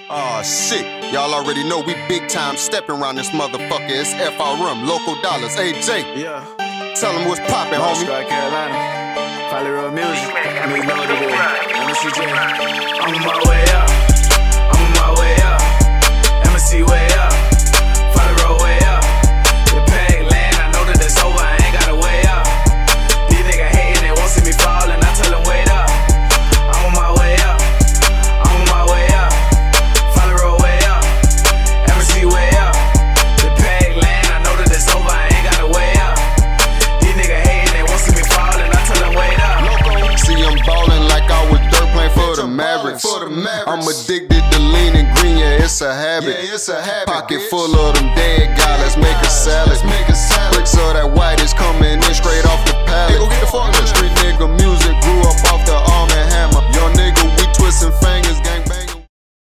Aw, shit. Y'all already know we big time stepping around this motherfucker. It's FRM, local dollars. AJ, Yeah. tell them what's poppin', homie. North Carolina. Probably real music. You know what it is. MSCJ. I'm on my way up. I'm on my way up. MSC way up. Follow road way up. The peg land, I know that it's over. I ain't gotta way up. These niggas hating, they won't see me falling. I tell them wait up. I'm on my way up. I'm on my way up. Follow road way up. MSC way up. The peg land, I know that it's over. I ain't gotta way up. These niggas hating, they won't see me falling. I tell them wait up. Loco, see I'm ballin' like I was dirt playing for the Mavericks. I'm addicted to lean and green, yeah, it's a habit. Pocket full of them dead guys, let's make a salad. Bricks of that white is coming in straight off the pallet. Street nigga music grew up off the Arm & Hammer. Young nigga, we twisting fingers.